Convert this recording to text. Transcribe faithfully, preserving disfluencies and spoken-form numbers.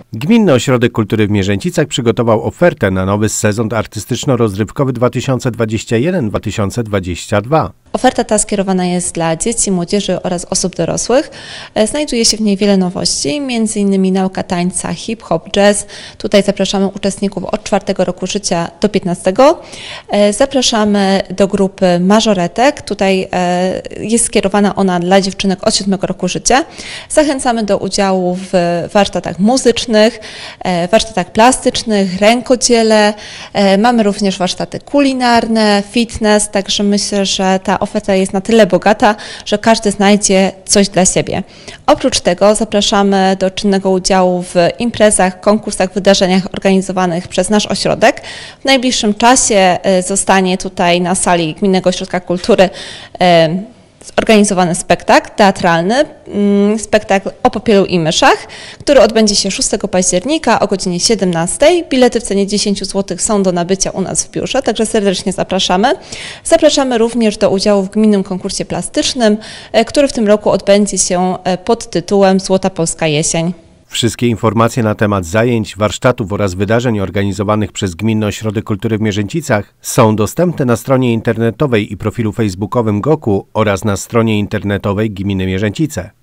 Gminny Ośrodek Kultury w Mierzęcicach przygotował ofertę na nowy sezon artystyczno-rozrywkowy dwa tysiące dwudziesty pierwszy do dwa tysiące dwudziestego drugiego. Oferta ta skierowana jest dla dzieci, młodzieży oraz osób dorosłych. Znajduje się w niej wiele nowości, między innymi nauka tańca, hip-hop, jazz. Tutaj zapraszamy uczestników od czwartego roku życia do piętnastego. Zapraszamy do grupy mażoretek. Tutaj jest skierowana ona dla dziewczynek od siódmego roku życia. Zachęcamy do udziału w warsztatach muzycznych, warsztatach plastycznych, rękodziele. Mamy również warsztaty kulinarne, fitness, także myślę, że ta oferta jest na tyle bogata, że każdy znajdzie coś dla siebie. Oprócz tego zapraszamy do czynnego udziału w imprezach, konkursach, wydarzeniach organizowanych przez nasz ośrodek. W najbliższym czasie zostanie tutaj na sali Gminnego Ośrodka Kultury zorganizowany spektakl teatralny, spektakl o Popielu i myszach, który odbędzie się szóstego października o godzinie siedemnastej. Bilety w cenie dziesięć złotych są do nabycia u nas w biurze, także serdecznie zapraszamy. Zapraszamy również do udziału w gminnym konkursie plastycznym, który w tym roku odbędzie się pod tytułem Złota Polska Jesień. Wszystkie informacje na temat zajęć, warsztatów oraz wydarzeń organizowanych przez Gminny Ośrodek Kultury w Mierzęcicach są dostępne na stronie internetowej i profilu facebookowym Goku oraz na stronie internetowej Gminy Mierzęcice.